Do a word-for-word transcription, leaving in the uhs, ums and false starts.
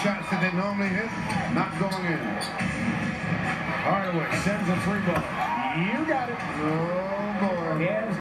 shots that they normally hit, not going in. Hardaway sends a three ball. You got it. Oh, boy. Yes.